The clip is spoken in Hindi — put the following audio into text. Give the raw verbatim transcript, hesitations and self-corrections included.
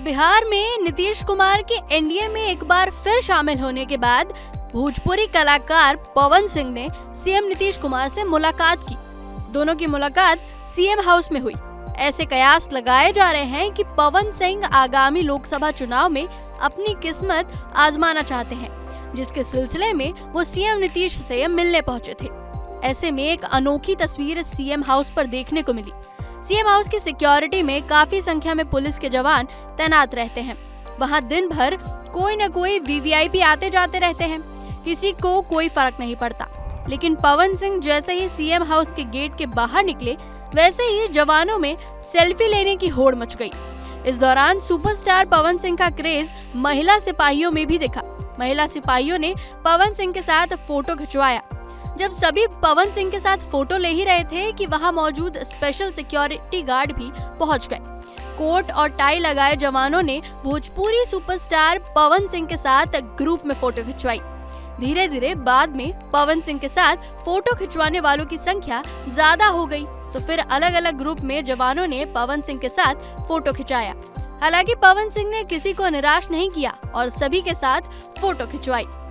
बिहार में नीतीश कुमार के एनडीए में एक बार फिर शामिल होने के बाद भोजपुरी कलाकार पवन सिंह ने सीएम नीतीश कुमार से मुलाकात की। दोनों की मुलाकात सीएम हाउस में हुई। ऐसे कयास लगाए जा रहे हैं कि पवन सिंह आगामी लोकसभा चुनाव में अपनी किस्मत आजमाना चाहते हैं, जिसके सिलसिले में वो सीएम नीतीश से मिलने पहुंचे थे। ऐसे में एक अनोखी तस्वीर सीएम हाउस पर देखने को मिली। सीएम हाउस की सिक्योरिटी में काफी संख्या में पुलिस के जवान तैनात रहते हैं। वहां दिन भर कोई न कोई वीवीआईपी आते जाते रहते हैं, किसी को कोई फर्क नहीं पड़ता। लेकिन पवन सिंह जैसे ही सीएम हाउस के गेट के बाहर निकले, वैसे ही जवानों में सेल्फी लेने की होड़ मच गई। इस दौरान सुपरस्टार पवन सिंह का क्रेज महिला सिपाहियों में भी दिखा। महिला सिपाहियों ने पवन सिंह के साथ फोटो खिंचवाया। जब सभी पवन सिंह के साथ फोटो ले ही रहे थे कि वहां मौजूद स्पेशल सिक्योरिटी गार्ड भी पहुंच गए। कोट और टाई लगाए जवानों ने भोजपुरी सुपरस्टार पवन सिंह के साथ ग्रुप में फोटो खिंचवाई। धीरे धीरे बाद में पवन सिंह के साथ फोटो खिंचवाने वालों की संख्या ज्यादा हो गई, तो फिर अलग अलग ग्रुप में जवानों ने पवन सिंह के साथ फोटो खिंचाया। हालांकि पवन सिंह ने किसी को निराश नहीं किया और सभी के साथ फोटो खिंचवाई।